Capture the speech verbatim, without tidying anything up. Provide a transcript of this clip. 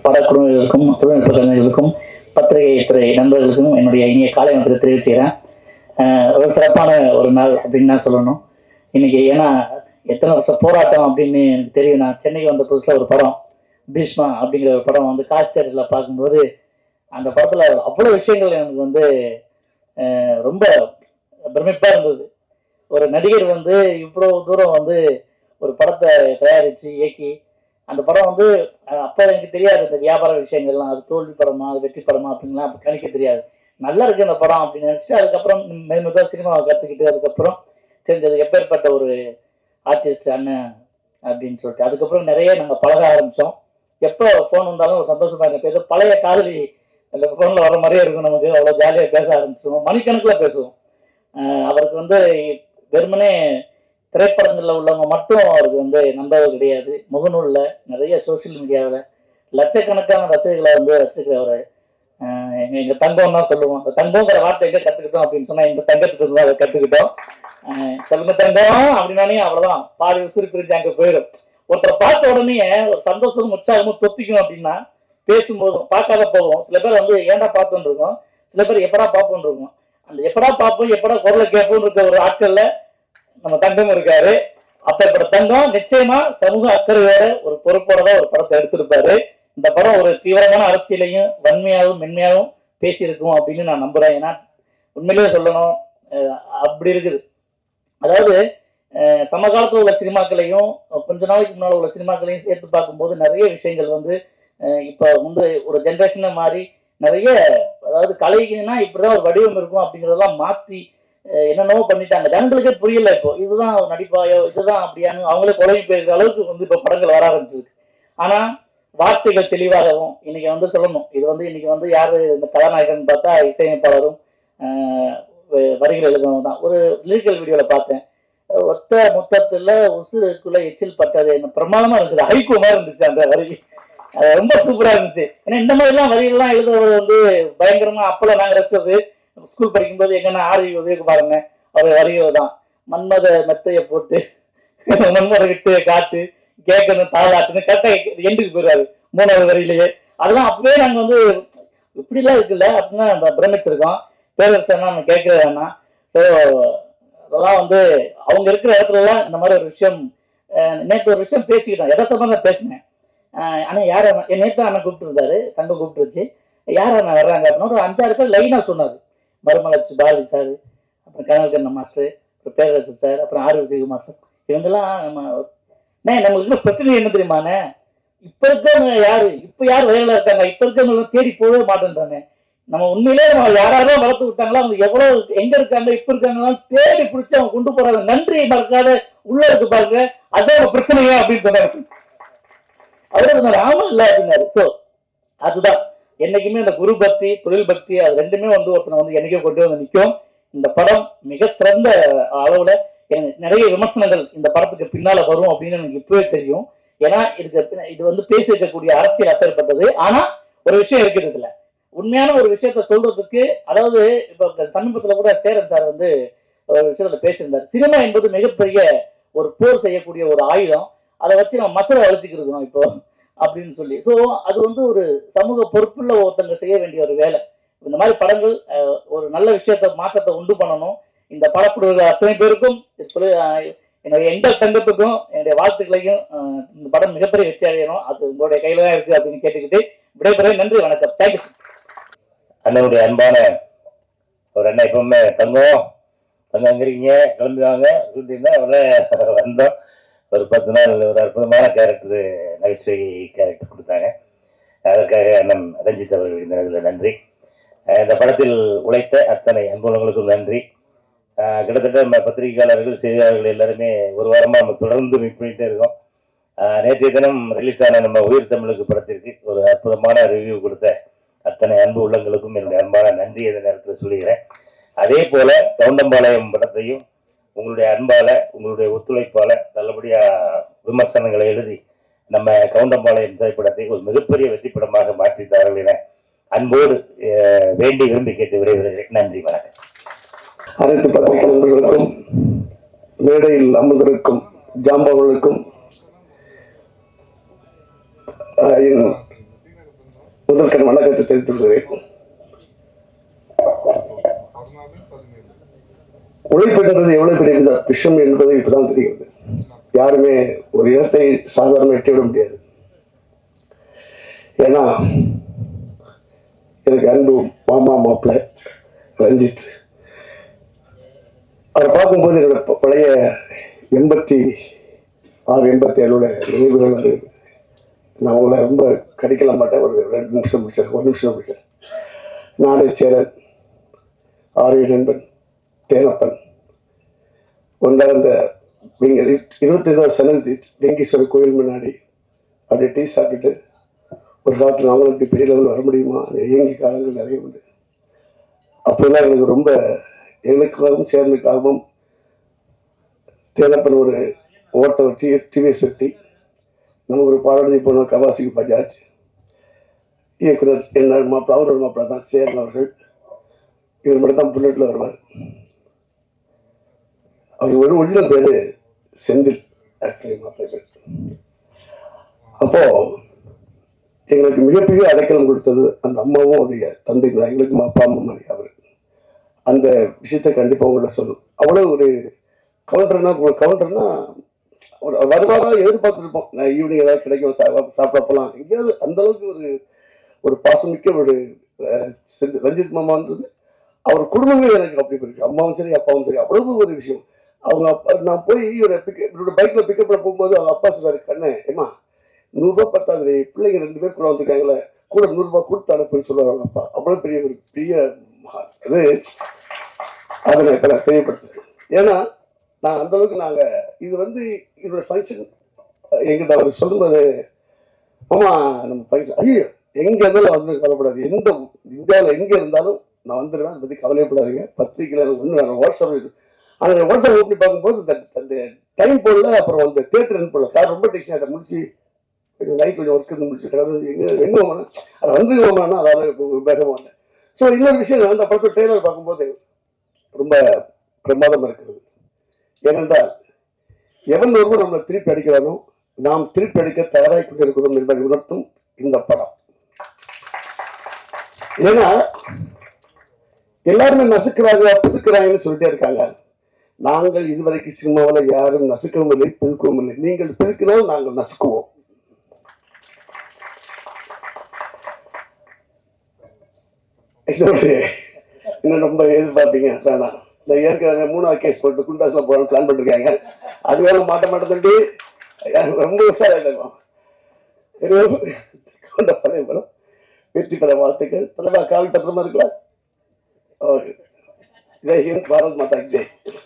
படக்குழுவினருக்கும் தொழில்நுட்ப கலைஞர்களுக்கும் பத்திரிகை துறை நண்பர்களுக்கும் என்னுடைய இனிய காலை வணக்கத்தை தெரிவிச்சுக்கிறேன். ஒரு சிறப்பான ஒரு நாள் அப்படின்னு நான் சொல்லணும் இன்னைக்கு. ஏன்னா எத்தனை வருஷம் போராட்டம் அப்படின்னு எனக்கு தெரியும். நான் சென்னைக்கு வந்த புதுசில் ஒரு படம் பீஷ்மா அப்படிங்கிற ஒரு படம் வந்து காசு தேட்டரில் பார்க்கும்போது அந்த படத்தில் அவ்வளோ விஷயங்கள் எனக்கு வந்து ரொம்ப பிரமிப்பாக இருந்தது. ஒரு நடிகர் வந்து இவ்வளோ தூரம் வந்து ஒரு படத்தை தயாரித்து இயக்கி அந்த படம் வந்து அப்போ எனக்கு தெரியாது இந்த வியாபார விஷயங்கள்லாம், அது தோல்வி படமா அது வெற்றி படமா அப்படின்லாம் அப்போ கணிக்க தெரியாது. நல்லா இருக்கு அந்த படம் அப்படின்னு நினச்சிட்டு அதுக்கப்புறம் மெதுமெதுவாக சினிமாவை கற்றுக்கிட்டு அதுக்கப்புறம் தெரிஞ்சது எப்பேற்பட்ட ஒரு ஆர்டிஸ்ட் அண்ணன் அப்படின்னு சொல்லிட்டு அதுக்கப்புறம் நிறைய நாங்கள் பழக ஆரம்பித்தோம். எப்போ ஃபோன் வந்தாலும் ஒரு சந்தோஷமாக இருக்க ஏதோ பழைய காதலி அந்த ஃபோனில் வர மாதிரியே இருக்கும். நமக்கு அவ்வளோ ஜாலியாக பேச ஆரம்பிச்சிடுவோம், மணிக்கணக்கில் பேசுவோம். அவருக்கு வந்து வெறுமனே திரைப்படங்களில் உள்ளவங்க மட்டும் அவருக்கு வந்து நம்பவர் கிடையாது. முகநூலில் நிறைய சோசியல் மீடியாவில் லட்சக்கணக்கான ரசிகர்களை வந்து ரசிக்கிறவர். எங்கள் தங்கம் தான் சொல்லுவோம். அந்த தங்கங்கிற வார்த்தை எங்கே கற்றுக்கிட்டோம் அப்படின்னு சொன்னால் இந்த தங்கத்துக்கு தான் அதை கற்றுக்கிட்டோம். சொல்லுங்க தங்கம் அப்படின்னானே அவ்வளோதான், பாதி உசுறு பிரிஞ்சு அங்கே போயிடும். ஒருத்தரை பார்த்த உடனே ஒரு சந்தோஷமும் உற்சாகமும் தொத்திக்கும் அப்படின்னா பேசும்போதும் பார்க்காத போவோம். சில பேர் வந்து ஏன்டா பார்த்துன்னு இருக்கோம், சில பேர் எப்படா பார்ப்போன்னு இருக்கும். அந்த எப்படா பார்ப்போம் எப்படா குரலை கேட்போன்னு இருக்க ஒரு ஆட்கள்ல நம்ம தங்கம் இருக்காரு. அப்பேற்பட்ட தங்கம் நிச்சயமா சமூக அக்கறையோட ஒரு பொறுப்போட தான் ஒரு படத்தை எடுத்திருப்பாரு. இந்த படம் ஒரு தீவிரமான அரசியலையும் வன்மையாகவும் மென்மையாகவும் பேசியிருக்கும் அப்படின்னு நான் நம்புறேன். ஏன்னா உண்மையிலேயே சொல்லணும் அப்படி இருக்குது. அதாவது சமகாலத்தில் உள்ள சினிமாக்களையும் கொஞ்ச நாளைக்கு முன்னால் உள்ள சினிமாக்களையும் சேர்த்து பார்க்கும்போது நிறைய விஷயங்கள் வந்து இப்போ வந்து ஒரு ஜென்ரேஷனை மாறி நிறைய, அதாவது கலைக்குன்னா இப்படிதான் ஒரு வடிவம் இருக்கும் அப்படிங்கிறதெல்லாம் மாற்றி என்னென்னவோ பண்ணிட்டாங்க. ஜனங்களுக்கே புரியல. இப்போ இதுதான் நடிப்பாயோ இதுதான் அப்படியானு அவங்களே குழம்பு போயிருக்கிற அளவுக்கு வந்து இப்போ படங்கள் வர ஆரம்பிச்சிருக்கு. ஆனால் வார்த்தைகள் தெளிவாகவும் இன்னைக்கு வந்து சொல்லணும். இது வந்து இன்னைக்கு வந்து யார் இந்த கதாநாயகன் பார்த்தா இசையமைப்பாளரும் வரிகள் எழுதவும் தான். ஒரு லிரிக்கல் வீடியோவில் பார்த்தேன், ஒத்த மொத்தத்தில் உசுக்குள்ள எச்சில் பட்டது என்ன பிரமாதமாக இருந்துச்சு, ஹைகோ மாதிரி இருந்துச்சு அந்த வரி. ரொம்ப சூப்பராக இருந்துச்சு. ஏன்னா இந்த மாதிரிலாம் வரிகள்லாம் எழுதுறது வந்து பயங்கரமாக அப்போல்லாம் நாங்கள் ரசிச்சது ஸ்கூல் படிக்கும்போது எங்கன்னா ஆர்வி உதவிக்கு பாருங்க அவர் வரிகள் தான். மன்மத மெத்தையை போட்டு மன்மத கிட்ட காட்டு கேட்கணும் தாளாட்டுன்னு கரெக்டாக எண்டுக்கு போயிடுவாரு மூணாவது வரியிலேயே. அதெல்லாம் அப்பவே நாங்கள் வந்து இப்படிலாம் இருக்குல்ல அப்படின்னு நம்ம பிரமிச்சிருக்கோம். பேரரசனா நம்ம கேட்கறது வேணா. ஸோ அதெல்லாம் வந்து அவங்க இருக்கிற இடத்துலலாம் இந்த மாதிரி ஒரு விஷயம். நேற்று ஒரு விஷயம் பேசிக்கிட்டோம், எதார்த்தமாக தான் பேசினேன். ஆனால் யார் என் நேற்று அண்ணன் கூப்பிட்டுருந்தாரு, தங்க கூப்பிட்டுருச்சு. யார் அண்ணன் வர்றாங்க அப்படின்னா ஒரு அஞ்சாறு பேர் லைனாக சொன்னார். மருமலட்சி பாரதி சார், அப்புறம் கனகண்ண மாஸ்டர், அப்புறம் பேரரசு சார், அப்புறம் ஆர் விஜயகுமார் சார், இவங்கெல்லாம் நம்ம நம்மளுக்கு இன்னும் பிரச்சனை என்ன தெரியுமாண்ணே, இப்போ இருக்கவங்க யாரு இப்போ யார் வயலில் இருக்காங்க, இப்போ இருக்கவங்க தேடி போகவே மாட்டேன்றாங்க. நம்ம உண்மையிலே நம்ம யாராவது வளர்த்து விட்டாங்களோ அவங்க எவ்வளோ எங்க இருக்காங்க இப்போ இருக்காங்கலாம் தேடி பிடிச்சி அவங்க கொண்டு போறாங்க. நன்றி மறக்காத உள்ள இருக்கு பாருங்க, அதான் பிரச்சனையா அப்படின்னு சொன்னாரு. அவரு சொன்னாரு ஆமா இல்லை அப்படின்னாரு. ஸோ அதுதான் என்னைக்குமே அந்த குரு பக்தி தொழில் பக்தி அது ரெண்டுமே வந்து ஒருத்தனை வந்து என்னைக்கே கொண்டு வந்து நிற்கும். இந்த படம் மிக சிறந்த அளவுல எனக்கு நிறைய விமர்சனங்கள் இந்த படத்துக்கு பின்னால வரும் அப்படின்னு எனக்கு இப்பவே தெரியும். ஏன்னா இதுக்கு இது வந்து பேசி இருக்கக்கூடிய அரசியல் அப்பேற்பட்டது. ஆனா ஒரு விஷயம் இருக்குது இதுல, உண்மையான ஒரு விஷயத்த சொல்றதுக்கு. அதாவது இப்ப சமீபத்துல கூட சேரன் சார் வந்து ஒரு விஷயத்துல பேசியிருந்தார். சினிமா என்பது மிகப்பெரிய ஒரு போர் செய்யக்கூடிய ஒரு ஆயுதம், அதை வச்சு நம்ம மசலை அழிச்சுக்கிருக்கோம் இப்போ அப்படின்னு சொல்லி. ஸோ அது வந்து ஒரு சமூக பொறுப்புள்ள ஒருத்தங்க செய்ய வேண்டிய ஒரு வேலை. இந்த மாதிரி படங்கள் ஒரு நல்ல விஷயத்த மாற்றத்தை உண்டு பண்ணணும். இந்த படக்குழுவில் அத்தனை பேருக்கும் என்னுடைய எங்கள் தங்கத்துக்கும் என்னுடைய வாழ்த்துக்களையும் இந்த படம் மிகப்பெரிய வெற்றி அடையணும், அது உங்களுடைய கையில தான் இருக்கு அப்படின்னு கேட்டுக்கிட்டு விடைபெற நன்றி, வணக்கம், தேங்க்யூ. அண்ணனுடைய அன்பான ஒரு அண்ணன் எப்பவுமே தங்கம் தங்கம் அங்கிறீங்க கிளம்புவாங்க சொல்லியிருந்தா அவ்வளோ வந்தோம். ஒரு பத்து நாள் ஒரு அற்புதமான கேரக்டரு நகைச்சுவை கேரக்டர் கொடுத்தாங்க. அதற்காக அண்ணன் ரஞ்சித் அவர்கள் இந்த நேரத்தில் நன்றி. இந்த படத்தில் உழைத்த அத்தனை அன்புகளுக்கும் நன்றி. கிட்டத்தட்ட நம்ம பத்திரிகையாளர்கள் செய்தியாளர்கள் எல்லாருமே ஒரு வாரமாக நம்ம தொடர்ந்து மீட் பண்ணிகிட்டே இருக்கோம். நேற்றைய தினம் ரிலீஸ் ஆன நம்ம உயிர் தமிழுக்கு படத்திற்கு ஒரு அற்புதமான ரிவ்யூ கொடுத்த அத்தனை அன்பு உள்ளங்களுக்கும் என்னுடைய அன்பான நன்றி இந்த நேரத்தில் சொல்லுகிறேன். அதே போல கவுண்டம்பாளையம் படத்தையும் உங்களுடைய அன்பால உங்களுடைய ஒத்துழைப்பால நல்லபடியா விமர்சனங்களை எழுதி நம்ம கவுண்டம்பாளையம் திரைப்படத்தை ஒரு மிகப்பெரிய வெற்றி படமாக மாற்றித்தார்கள் என அன்போடு வேண்டி விரும்பி கேட்டு விரைவுகிறேன். நன்றி, வணக்கம். அனைத்து பத்திரிகை நண்பர்களுக்கும் மேடையில் அமர்ந்திருக்கும் ஜாம்பவர்களுக்கும் முதற்கண் வணக்கத்தை தெரிவித்துக் கொள்கிறேன். உழைப்பு என்பது எவ்வளவு பெரிய விஷயம் என்பது இப்பதான் தெரிகிறது. யாருமே ஒரு இடத்தை சாதாரண எட்டிவிட முடியாது. ஏன்னா எனக்கு அன்பு மாமா மாப்பிள்ளை ரஞ்சித், அவரை பார்க்கும்போது என்னோட பழைய எண்பத்தி ஆறு எண்பத்தி ஏழோட நினைவுகள் வருது. நான் அவங்கள ரொம்ப கடிக்கல மாட்டேன். ஒரு ரெண்டு நிமிஷம் முடிச்சார், ஒரு நிமிஷம் முடிச்சார். நானே சேரன், ஆரிய நண்பன் தேனப்பன் ஒன்றாக இந்த இருபத்தி ஐந்தாவது சனதி டெங்கீஸ்வரர் கோயில் முன்னாடி அப்படியே டீ சாப்பிட்டுட்டு ஒரு காலத்தில் அவங்களும் இப்படி பெரிய லெவலில் வர முடியுமா இயங்கி காலங்கள் நிறைய உண்டு. அப்போதான் எனக்கு ரொம்ப எனக்காகவும் சேர்ந்துக்காகவும் தேனப்பன் ஒரு ஓட்டோ டி டிவிஎஸ் வெட்டி நம்ம ஒரு பாடலை போனோம் கவாசிக்கு பஜாஜ் இயக்குனர் என்ன மாப்பிள்ள அவரோட மாப்பிள்ள தான் சேரன் அவர்கள். இவர் மட்டும் தான் புல்லட்டில் வருவார். அவர் ஒரு ஒரிஜினல் பேரு செந்தில் ஆக்சுவலி மாப்பிள்ளை பேர். அப்போ எங்களுக்கு மிகப்பெரிய அடைக்கலம் கொடுத்தது அந்த அம்மாவும் அவருடைய தந்தை தான். எங்களுக்கு அப்பா அம்மா மாதிரி அவர். அந்த விஷயத்தை கண்டிப்பாக உங்கள்கிட்ட சொல்லணும். அவ்வளோ ஒரு கவுண்டர்னா கவுண்டர்னா வருவாரா எதிர்பார்த்துருப்போம். நான் ஈவினிங் ஏதாவது கிடைக்கும் சாப்பிட போகலாம் எங்கேயாவது. அந்த அளவுக்கு ஒரு ஒரு பாசமிக்க ஒரு ரஞ்சித் மாமான்றது அவர் குடும்பமே எனக்கு அப்படி இருக்கு. அம்மாவும் சரி அப்பாவும் சரி அவ்வளவு ஒரு விஷயம். அவங்க அப்பா நான் போய் இவரை பிக்க இவரோட பைக்கில் பிக்கப் பண்ண போகும்போது அவங்க அப்பா சொல்றாரு, கண்ணே ஏமா நூறுரூவா பத்தாது, பிள்ளைங்க ரெண்டு பேர் கூட வந்துருக்காங்களே கூட நூறுரூவா கொடுத்து அனுப்புன்னு சொல்லுவாங்க அவங்க அப்பா. அவ்வளோ பெரிய ஒரு பெரிய அது அதை நான் இப்போ நான் தெரியப்படுத்துறேன். ஏன்னா நான் அந்த அளவுக்கு நாங்கள் இது வந்து இதோட ஃபங்க்ஷன் எங்கிட்ட அவர் சொல்லும்போது ஆமா நம்ம ஃபங்க்ஷன் ஐயோ எங்கே இருந்தாலும் வந்து கவலைப்படாது, எந்த இந்தியாவில் எங்கே இருந்தாலும் நான் வந்துடுவேன், அதை பற்றி கவலைப்படாதீங்க. பத்திரிக்கையில் ஒன்று வாட்ஸ்அப் அந்த வாட்ஸ்அப் ஓப்பி பார்க்கும்போது இந்த அந்த டைம் போடல. அப்புறம் அந்த தேட்டர் போடல. கார் ரொம்ப டென்ஷன் ஆகிட்ட முடிச்சு நைட் கொஞ்சம் ஒர்க் இருந்து முடிச்சுட்டு எங்கே எங்கே போனேன் அதை வந்து போனா அதாவது வேகமாக வந்தேன். ஸோ இன்னொரு விஷயம் அந்த படத்தை ட்ரெய்லர் பார்க்கும்போது ரொம்ப பிரமாதமாக இருக்கிறது. ஏனென்றால் எவன் ஒருவர் நம்மளை திருப்பி அடிக்கிறானோ நாம் திருப்பி அடிக்க தயாராகி கொண்டிருக்கிறோம் என்பதை உணர்த்தும் இந்த படம். ஏன்னா எல்லாருமே நசுக்கிறாங்க புதுக்கிறாங்கன்னு சொல்லிட்டே இருக்காங்க. நாங்கள் இதுவரைக்கும் சினிமாவில் யாரும் நசுக்கவும் இல்லை புதுக்கவும் இல்லை. நீங்கள் புதுக்கினால் நாங்கள் நசுக்குவோம். இன்னும் ரொம்ப எதிர்பார்ப்பீங்க வேணாம். நான் ஏற்கனவே மூணாவது கேஸ் போட்டு குண்டாஸ்ல போகணும்னு பிளான் பண்ணிருக்காங்க. அது வேலை மாட்ட மாட்டேன் ரொம்ப உஷாராயிருக்கும். பழைய படம் வெற்றி பெற வாழ்த்துக்கள். தலைவா காவி பத்திரமா இருக்கலாம். ஓகே. ஜெய் ஹிந்த், பாரத் மாதா ஜெய்.